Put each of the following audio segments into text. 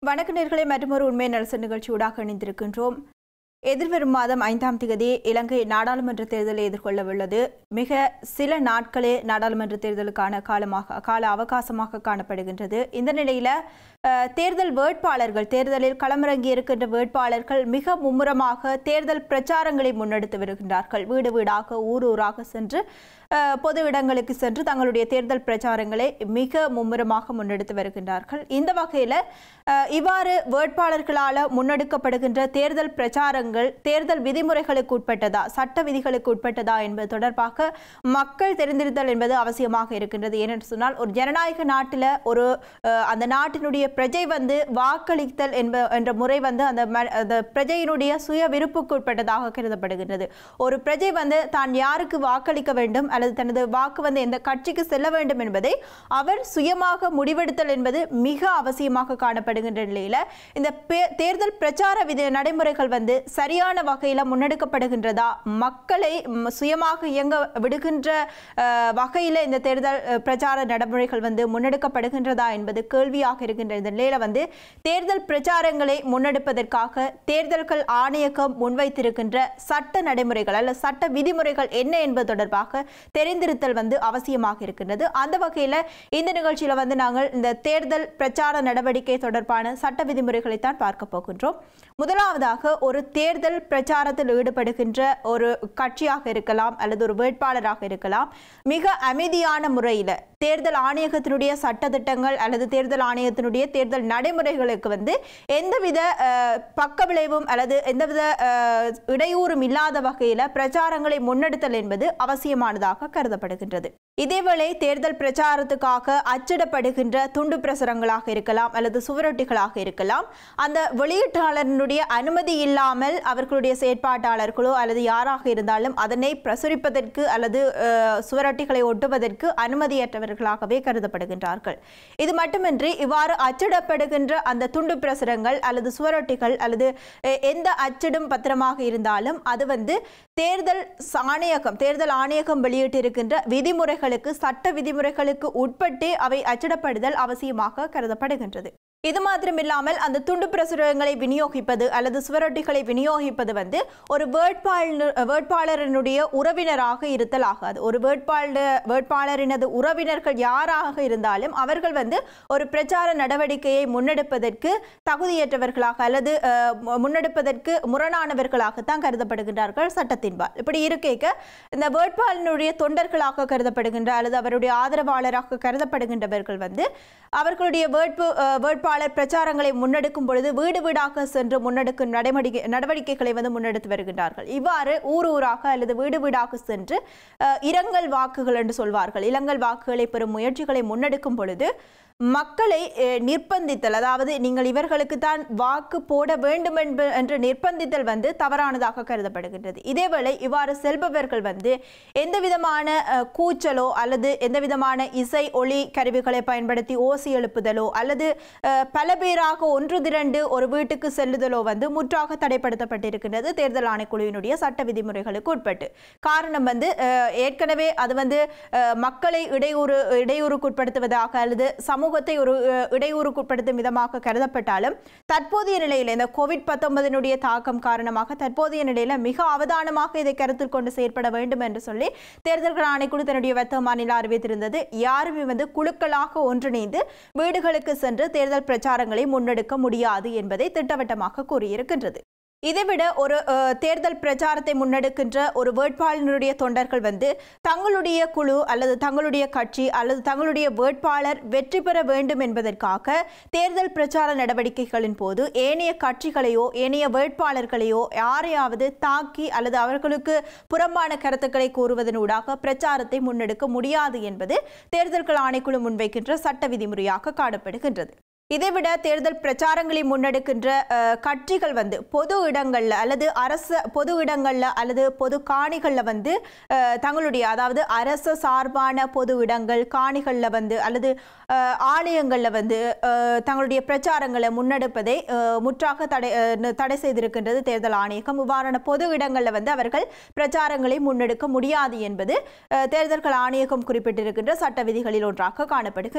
வணக்க நேயர்களே, மற்றொரு உண்மை நலச நிகழ்ச்சியூடாக இணைந்திருக்கின்றோம். எதிர்வரும் மாதம் 5ஆம் தேதி இலங்கை நாடாளுமன்ற தேர்தலை எதிர்கொள்ளவுள்ளது. மிக சில நாட்களே நாடாளுமன்ற தேர்தலுக்கான கால அவகாசமாக காணப்படுகின்றது. இந்த நிலையில் தேர்தல் வேட்பாளர்கள், தேர்தலில் களமிறங்கி இருக்கின்ற வேட்பாளர்கள் மிக மும்முரமாக தேர்தல் பிரச்சாரங்களை முன்னெடுத்து வருகின்றார்கள். வீடு வீடாக ஊராக சென்று பொது இடங்களுக்கு சென்று தங்களுடைய தேர்தல் பிரச்சாரங்களை மிக மும்முரமாக முன்னெடுத்து வருகின்றார்கள். இந்த வகையில் இவ்வாறு வேட்பாளர்களால் முன்னெடுக்கப்படுகின்ற தேர்தல் பிரச்சாரங்கள் தேர்தல் விதிமுறைகளுக்கு உட்பட்டதா, சட்ட விதிகளுக்கு உட்பட்டதா என்பது தொடர்பாக மக்கள் தெரிந்திருத்தல் என்பது அவசியமாக இருக்கின்றது. ஏனென்று சொன்னால், ஒரு ஜனநாயக நாட்டில் அந்த நாட்டினுடைய பிரஜை வாக்களித்தல் என்ற முறை அந்த பிரஜையினுடைய சுய விருப்புக்கு உட்பட்டதாக கருதப்படுகின்றது. ஒரு பிரஜை தான் யாருக்கு வாக்களிக்க வேண்டும் அல்லது தனது வாக்கு எந்த கட்சிக்கு செல்ல வேண்டும் என்பதை அவர் சுயமாக முடிவெடுத்தல் என்பது மிக அவசியமாக காணப்படுகின்ற நிலையில் இந்த தேர்தல் பிரச்சார நடைமுறைகள் சரியான வகையில் முன்னெடுக்கப்படுகின்றதா, மக்களை சுயமாக இயங்க விடுகின்ற வகையில் இந்த தேர்தல் பிரச்சார நடைமுறைகள் முன்னெடுக்கப்படுகின்றதா என்பது கேள்வியாக இருக்கின்ற இந்த நிலையில் தேர்தல் பிரச்சாரங்களை முன்னெடுப்பதற்காக தேர்தல்கள் ஆணையகம் முன்வைத்திருக்கின்ற சட்ட நடைமுறைகள் அல்லது சட்ட விதிமுறைகள் என்ன என்பது தொடர்பாக தெரிந்திருத்தல் அவசியமாக இருக்கின்றது. அந்த வகையில் இந்த நிகழ்ச்சியில் நாங்கள் இந்த தேர்தல் பிரச்சார நடவடிக்கை தொடர்பான சட்ட விதிமுறைகளை தான் பார்க்க போகின்றோம். முதலாவதாக, ஒரு தேர்தல் பிரச்சாரத்தில் ஈடுபடுகின்ற ஒரு கட்சியாக இருக்கலாம் அல்லது ஒரு வேட்பாளராக இருக்கலாம், மிக அமைதியான முறையில் தேர்தல் ஆணையகத்தினுடைய சட்டத்திட்டங்கள் அல்லது தேர்தல் ஆணையத்தினுடைய தேர்தல் நடைமுறைகளுக்கு எந்தவித பக்க விளைவும் அல்லது எந்தவித இடையூறும் இல்லாத வகையில் பிரச்சாரங்களை முன்னெடுத்தல் என்பது அவசியமானதாக கருதப்படுகின்றது. இதேவேளை தேர்தல் பிரச்சாரத்துக்காக அச்சிடப்படுகின்ற துண்டு பிரசுரங்களாக இருக்கலாம் அல்லது சுவரொட்டிகளாக இருக்கலாம், அந்த வெளியீட்டாளர்களுடைய அனுமதி இல்லாமல் அவர்களுடைய செயற்பாட்டாளர்களோ அல்லது யாராக இருந்தாலும் அதனை பிரசுரிப்பதற்கு அல்லது சுவரொட்டிகளை ஒட்டுவதற்கு அனுமதியற்றவர்களாகவே கருதப்படுகின்றார்கள். இது மட்டுமின்றி இவ்வாறு அச்சிடப்படுகின்ற அந்த துண்டு பிரசுரங்கள் அல்லது சுவரொட்டிகள் அல்லது எந்த அச்சிடும் பத்திரமாக இருந்தாலும் அது தேர்தல் ஆணையகம் வெளியிட்டிருக்கின்ற விதிமுறைகளுக்கு, சட்ட விதிமுறைகளுக்கு உட்பட்டு அவை அச்சிடப்படுதல் அவசியமாக கருதப்படுகின்றது. இது மாத்திரமில்லாமல் அந்த துண்டு பிரசுரங்களை விநியோகிப்பது அல்லது சுவரொட்டிகளை விநியோகிப்பது ஒரு வேட்பாளரினுடைய உறவினராக இருத்தல் ஆகாது. ஒரு வேட்பாளரினது உறவினர்கள் யாராக இருந்தாலும் அவர்கள் ஒரு பிரச்சார நடவடிக்கையை முன்னெடுப்பதற்கு தகுதியற்றவர்களாக அல்லது முன்னெடுப்பதற்கு முரணானவர்களாகத்தான் கருதப்படுகின்றார்கள் சட்டத்தின்பால். இப்படி இருக்க இந்த வேட்பாளனுடைய தொண்டர்களாக கருதப்படுகின்ற அல்லது அவருடைய ஆதரவாளராக கருதப்படுகின்றவர்கள் அவர்களுடைய வேட்பாளர் பிரச்சாரங்களை முன்னெடுக்கும் பொழுது வீடு வீடாக சென்று முன்னெடுக்கும் நடவடிக்கைகளை முன்னெடுத்து வருகின்றார்கள். இவ்வாறு ஊராக அல்லது வீடு வீடாக சென்று இரங்கல் வாக்குகள் என்று சொல்வார்கள், இரங்கல் வாக்குகளை பெறும் முயற்சிகளை முன்னெடுக்கும் பொழுது மக்களை நிர்பந்தித்தல், அதாவது நீங்கள் இவர்களுக்கு தான் வாக்கு போட வேண்டும் என்று நிர்பந்தித்தல் தவறானதாக கருதப்படுகின்றது. இதேவேளை இவ்வாறு செல்பவர்கள் எந்த விதமான கூச்சலோ அல்லது எந்த விதமான இசை ஒளி கருவிகளை பயன்படுத்தி ஓசி எழுப்புதலோ அல்லது பல பேராக ஒன்று திரண்டு ஒரு வீட்டுக்கு செல்லுதலோ முற்றாக தடைப்படுத்தப்பட்டிருக்கின்றது தேர்தல் ஆணைக்குழுவினுடைய சட்ட விதிமுறைகளுக்கு உட்பட்டு. காரணம் ஏற்கனவே அது மக்களை இடையூறுக்குட்படுத்துவதாக அல்லது சமூகத்தை ஒரு இடையூறுக்குட்படுத்தும் விதமாக கருதப்பட்டாலும் தற்போதைய நிலையில் இந்த COVID-19 தாக்கம் காரணமாக தற்போதைய நிலையில் மிக அவதானமாக இதை கருத்தில் கொண்டு செயற்பட வேண்டும் என்று சொல்லி தேர்தல்கள் ஆணைக்குழு தன்னுடைய வர்த்தமானில் அறிவித்திருந்தது. யாருமே குழுக்களாக ஒன்றிணைந்து வீடுகளுக்கு சென்று தேர்தல் பிரச்சாரங்களை முன்னெடுக்க முடியாது என்பதை திட்டவட்டமாக கூறியிருக்கின்றது. இதைவிட ஒரு தேர்தல் பிரச்சாரத்தை முன்னெடுக்கின்ற ஒரு வேட்பாளருடைய தொண்டர்கள் தங்களுடைய குழு அல்லது தங்களுடைய கட்சி அல்லது தங்களுடைய வேட்பாளர் வெற்றி பெற வேண்டும் என்பதற்காக தேர்தல் பிரச்சார நடவடிக்கைகளின் போது ஏனைய கட்சிகளையோ ஏனைய வேட்பாளர்களையோ யாரையாவது தாக்கி அல்லது அவர்களுக்கு புறம்பான கருத்துக்களை கூறுவதனூடாக பிரச்சாரத்தை முன்னெடுக்க முடியாது என்பது தேர்தல்கள் ஆணைக்குழு முன்வைக்கின்ற சட்ட விதிமுறையாக காணப்படுகின்றது. இதைவிட தேர்தல் பிரச்சாரங்களை முன்னெடுக்கின்ற கட்சிகள் பொது இடங்கள்ல அல்லது பொது இடங்கள்ல அல்லது பொது காணிகள்ல தங்களுடைய, அதாவது அரசு சார்பான பொது இடங்கள் காணிகள்ல அல்லது ஆலயங்கள்ல தங்களுடைய பிரச்சாரங்களை முன்னெடுப்பதை முற்றாக தடை செய்திருக்கின்றது தேர்தல் ஆணையகம். இவ்வாறான பொது இடங்கள்ல அவர்கள் பிரச்சாரங்களை முன்னெடுக்க முடியாது என்பது தேர்தல்கள் ஆணையகம் குறிப்பிட்டிருக்கின்ற சட்ட விதிகளில் ஒன்றாக காணப்படுகின்றது.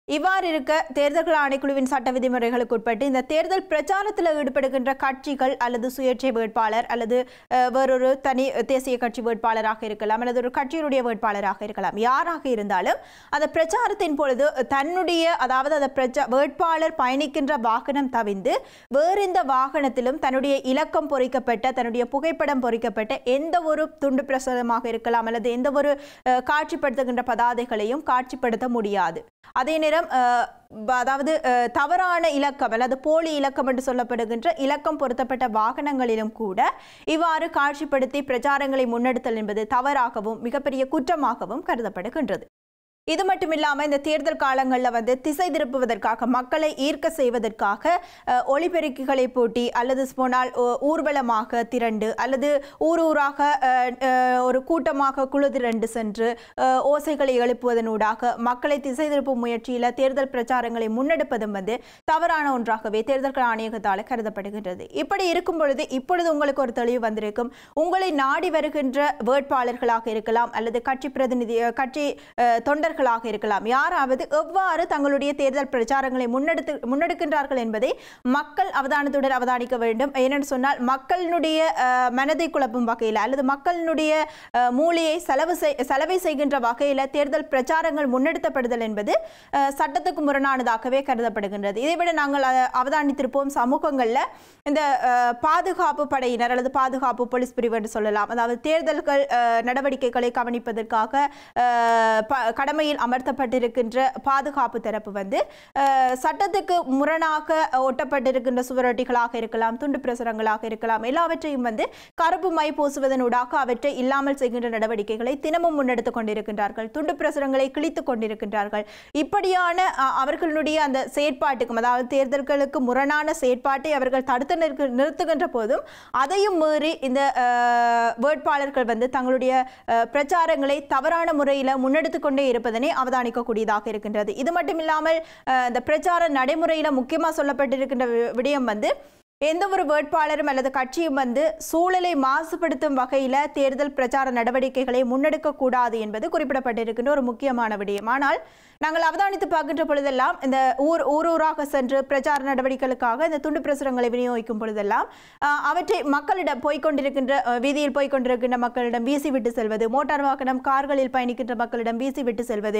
இவ்வாறு இருக்க தேர்தல்கள் ஆணைக்குழுவின் சட்ட விதிமுறைகளுக்கு உட்பட்டு இந்த தேர்தல் பிரச்சாரத்தில் ஈடுபடுகின்ற கட்சிகள் அல்லது சுயேட்சை வேட்பாளர் அல்லது வேறொரு தனி தேசிய கட்சி வேட்பாளராக இருக்கலாம் அல்லது ஒரு கட்சியினுடைய வேட்பாளராக இருக்கலாம், யாராக இருந்தாலும் அந்த பிரச்சாரத்தின் பொழுது தன்னுடைய அதாவது அந்த வேட்பாளர் பயணிக்கின்ற வாகனம் தவிர்த்து வேறு எந்த வாகனத்திலும் தன்னுடைய இலக்கம் பொறிக்கப்பட்ட தன்னுடைய புகைப்படம் பொறிக்கப்பட்ட எந்த ஒரு துண்டு பிரசுரமாக இருக்கலாம் அல்லது எந்த ஒரு காட்சிப்படுத்துகின்ற பதாதைகளையும் காட்சிப்படுத்த முடியாது. அதே நேரம் அதாவது தவறான இலக்கம் அல்லது போலி இலக்கம் என்று சொல்லப்படுகின்ற இலக்கம் பொருத்தப்பட்ட வாகனங்களிலும் கூட இவ்வாறு காட்சிப்படுத்தி பிரச்சாரங்களை முன்னெடுத்தல் என்பது தவறாகவும் மிகப்பெரிய குற்றமாகவும் கருதப்படுகின்றது. இது மட்டுமில்லாமல் இந்த தேர்தல் காலங்களில் திசை திருப்புவதற்காக மக்களை ஈர்க்க செய்வதற்காக ஒலிபெருக்கிகளை பூட்டி அல்லது போனால் ஊர்வலமாக திரண்டு அல்லது ஊராக ஒரு கூட்டமாக குழு திரண்டு சென்று ஓசைகளை எழுப்புவதனூடாக மக்களை திசை திருப்பும் முயற்சியில் தேர்தல் பிரச்சாரங்களை முன்னெடுப்பதும் தவறான ஒன்றாகவே தேர்தல்கள் ஆணையகத்தால் கருதப்படுகின்றது. இப்படி இருக்கும் பொழுது இப்பொழுது உங்களுக்கு ஒரு தெளிவு வந்திருக்கும். உங்களை நாடி வருகின்ற வேட்பாளர்களாக இருக்கலாம் அல்லது கட்சி தொண்டர்கள் இருக்கலாம், யாராவது எவ்வாறு தங்களுடைய தேர்தல் பிரச்சாரங்களை முன்னெடுக்கின்றார்கள் என்பதை மக்கள் அவதானத்துடன் அவதானிக்க வேண்டும். ஏனென்று சொன்னால் மக்களுடைய மனதை குழப்பும் வகையில் அல்லது மக்களுடைய மூளையை செலவை செய்கின்ற வகையில் தேர்தல் பிரச்சாரங்கள் முன்னெடுத்தப்படுதல் என்பது சட்டத்துக்கு முரணானதாகவே கருதப்படுகின்றது. இதைவிட நாங்கள் அவதானித்திருப்போம் சமூகங்களில் இந்த பாதுகாப்பு படையினர் அல்லது பாதுகாப்பு போலீஸ் பிரிவு என்று சொல்லலாம், அதாவது தேர்தல்கள் நடவடிக்கைகளை கவனிப்பதற்காக கடமை அமர்த்தப்பட்டிருக்கின்ற பாதுகாப்பு தரப்பு சட்டத்துக்கு முரணாக ஒட்டப்பட்டிருக்கின்ற சுவரொட்டிகளாக இருக்கலாம், துண்டு பிரசுரங்களாக இருக்கலாம், எல்லாவற்றையும் கருப்பு மை பூசுவதனூடாக அவற்றை இல்லாமல் செய்கின்ற நடவடிக்கைகளை தினமும் முன்னெடுத்துக் கொண்டிருக்கின்றார்கள். துண்டு பிரசுரங்களை கிழித்துக் கொண்டிருக்கின்றார்கள். இப்படியான அவர்களுடைய அந்த செயற்பாட்டுக்கும் அதாவது தேர்தல்களுக்கு முரணான செயற்பாட்டை அவர்கள் தடுத்து நிறுத்துகின்ற போதும் அதையும் மீறி இந்த வேட்பாளர்கள் தங்களுடைய பிரச்சாரங்களை தவறான முறையில் முன்னெடுத்துக் கொண்டே இருப்பதனை அவதானிக்கக்கூடியதாக இருக்கின்றது. இது மட்டுமில்லாமல் இந்த பிரச்சார நடைமுறையில் முக்கியமாக சொல்லப்பட்டிருக்கின்ற விடயம் எந்த ஒரு வேட்பாளரும் அல்லது கட்சியும் சூழலை மாசுபடுத்தும் வகையில் தேர்தல் பிரச்சார நடவடிக்கைகளை முன்னெடுக்க கூடாது என்பது குறிப்பிடப்பட்டிருக்கின்ற ஒரு முக்கியமான விடயம். ஆனால் நாங்கள் அவதானித்து பார்க்கின்ற பொழுதெல்லாம் இந்த ஊராக சென்று பிரச்சார நடவடிக்கைகளுக்காக இந்த துண்டு பிரசுரங்களை விநியோகிக்கும் பொழுதெல்லாம் அவற்றை மக்களிடம் போய்கொண்டிருக்கின்ற வீதியில் போய்கொண்டிருக்கின்ற மக்களிடம் வீசி விட்டு செல்வது, மோட்டார் வாகனம் கார்களில் பயணிக்கின்ற மக்களிடம் வீசி விட்டு செல்வது,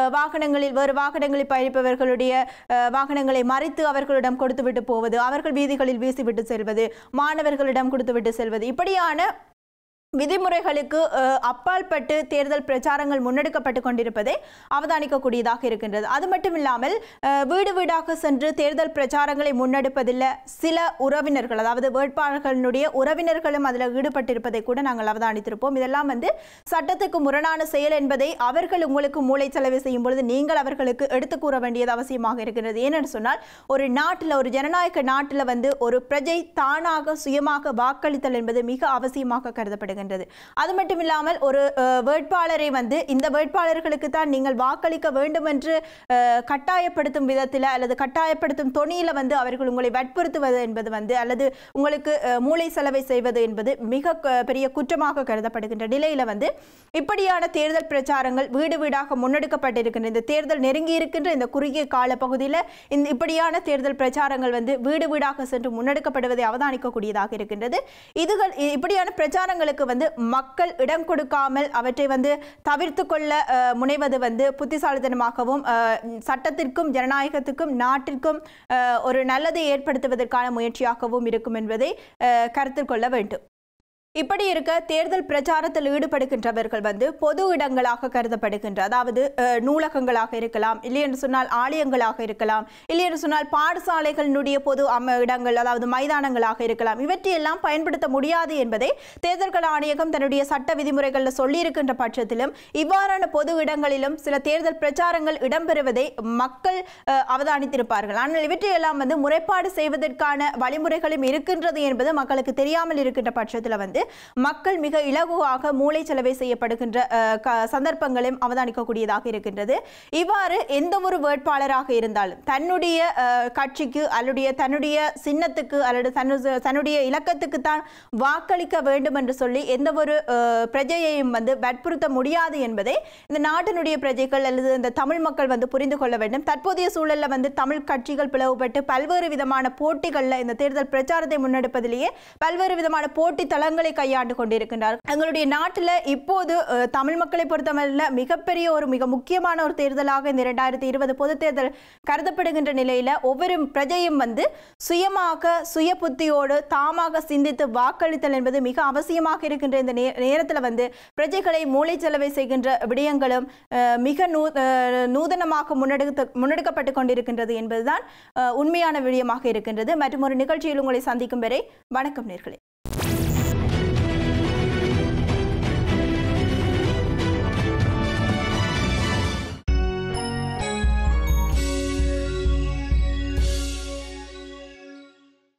வேறு வாகனங்களில் பயணிப்பவர்களுடைய வாகனங்களை மறைத்து அவர்களிடம் கொடுத்துவிட்டு போவது, அவர்கள் வீதிகளில் வீசிவிட்டு செல்வது, மாணவர்களிடம் கொடுத்துவிட்டு செல்வது, இப்படியான விதிமுறைகளுக்கு அப்பாற்பட்டு தேர்தல் பிரச்சாரங்கள் முன்னெடுக்கப்பட்டு கொண்டிருப்பதை அவதானிக்கக்கூடியதாக இருக்கின்றது. அது மட்டும் இல்லாமல் வீடு வீடாக சென்று தேர்தல் பிரச்சாரங்களை முன்னெடுப்பதில் சில உறவினர்கள் அதாவது வேட்பாளர்களுடைய உறவினர்களும் அதில் ஈடுபட்டிருப்பதை கூட நாங்கள் அவதானித்திருப்போம். இதெல்லாம் சட்டத்துக்கு முரணான செயல் என்பதை அவர்கள் உங்களுக்கு மூளை செலவு செய்யும் பொழுது நீங்கள் அவர்களுக்கு எடுத்து கூற வேண்டியது அவசியமாக இருக்கின்றது. ஏனென்று சொன்னால் ஒரு நாட்டில் ஒரு ஜனநாயக நாட்டில் ஒரு பிரஜை தானாக சுயமாக வாக்களித்தல் என்பது மிக அவசியமாக கருதப்படுகிறது. அது மட்டும் இல்லாமல் ஒரு வேட்பாளரை இந்த வேட்பாளர்களுக்கு தான் நீங்கள் வாக்களிக்க வேண்டும் என்று கட்டாயப்படுத்தும் விதத்தில் அல்லது கட்டாயப்படுத்தும் தொனியில் அவர்கள் உங்களை வற்புறுத்துவது என்பது அல்லது உங்களுக்கு மூளை செலவை செய்வது என்பது மிக பெரிய குற்றமாக கருதப்படுகின்ற நிலையில் இப்படியான தேர்தல் பிரச்சாரங்கள் வீடு வீடாக முன்னெடுக்கப்பட்டிருக்கின்ற இந்த தேர்தல் நெருங்கி இருக்கின்ற இந்த குறுகிய கால பகுதியில் இப்படியான தேர்தல் பிரச்சாரங்கள் வீடு வீடாக சென்று முன்னெடுக்கப்படுவதை அவதானிக்கக்கூடியதாக இருக்கின்றது. இப்படியான பிரச்சாரங்களுக்கு மக்கள் இடம் கொடுக்காமல் அவற்றை தவிர்த்து கொள்ள முனைவது புத்திசாலித்தனமாகவும் சட்டத்திற்கும் ஜனநாயகத்துக்கும் நாட்டிற்கும் ஒரு நல்லதை ஏற்படுத்துவதற்கான முயற்சியாகவும் இருக்கும் என்பதை கருத்தில் கொள்ள வேண்டும். இப்படி இருக்க தேர்தல் பிரச்சாரத்தில் ஈடுபடுகின்றவர்கள் பொது இடங்களாக கருதப்படுகின்ற அதாவது நூலகங்களாக இருக்கலாம், இல்லையென்று சொன்னால் ஆலயங்களாக இருக்கலாம், இல்லையென்று சொன்னால் பாடசாலைகளினுடைய பொது இடங்கள் அதாவது மைதானங்களாக இருக்கலாம். இவற்றையெல்லாம் பயன்படுத்த முடியாது என்பதை தேர்தல்கள் ஆணையகம் தன்னுடைய சட்ட விதிமுறைகளில் சொல்லியிருக்கின்ற பட்சத்திலும் இவ்வாறான பொது இடங்களிலும் சில தேர்தல் பிரச்சாரங்கள் இடம்பெறுவதை மக்கள் அவதானித்திருப்பார்கள். ஆனால் இவற்றையெல்லாம் முறைப்பாடு செய்வதற்கான வழிமுறைகளும் இருக்கின்றது என்பது மக்களுக்கு தெரியாமல் இருக்கின்ற பட்சத்தில் மக்கள் மிக இலகுவாக மூளைச்சலவை செய்யப்படுகின்ற சந்தர்ப்பங்களையும் அவதானிக்கக்கூடியதாக இருக்கின்றது. இவ்வாறு எந்த ஒரு வேட்பாளராக இருந்தாலும் தன்னுடைய கட்சிக்கு அல்லது தன்னுடைய சின்னத்துக்கு அல்லது தன்னுடைய இலக்கத்துக்கு தான் வாக்களிக்க வேண்டும் என்று சொல்லி எந்த ஒரு பிரஜையையும் வற்புறுத்த முடியாது என்பதை இந்த நாட்டினுடைய பிரஜைகள் அல்லது இந்த தமிழ் மக்கள் புரிந்து கொள்ள வேண்டும். தற்போதைய சூழலில் தமிழ் கட்சிகள் பிளவுபட்டு பல்வேறு விதமான போட்டிகளில் இந்த தேர்தல் பிரச்சாரத்தை முன்னெடுப்பதிலேயே பல்வேறு விதமான போட்டி தளங்களை கையாண்டு கொண்டிருக்கின்றார். எங்களுடைய நாட்டில் இப்போது தமிழ் மக்களை பொறுத்தவரை மிகப்பெரிய மிக முக்கியமான ஒரு தேர்தலாக இந்த 2020 பொது தேர்தல் கருதப்படுகின்ற நிலையில ஒவ்வொரு பிரஜையும் சுயமாக சுய புத்தியோடு தாமாக சிந்தித்து வாக்களித்தல் என்பது மிக அவசியமாக இருக்கின்ற இந்த நேரத்தில் பிரஜைகளை மூளைச்சலவை செய்கின்ற விடயங்களும் மிக நூதனமாக முன்னெடுக்கப்பட்டு கொண்டிருக்கின்றது என்பதுதான் உண்மையான விடயமாக இருக்கின்றது. மற்றும் ஒரு நிகழ்ச்சியில் உங்களை சந்திக்கும் வரை வணக்கம் நேர்களே.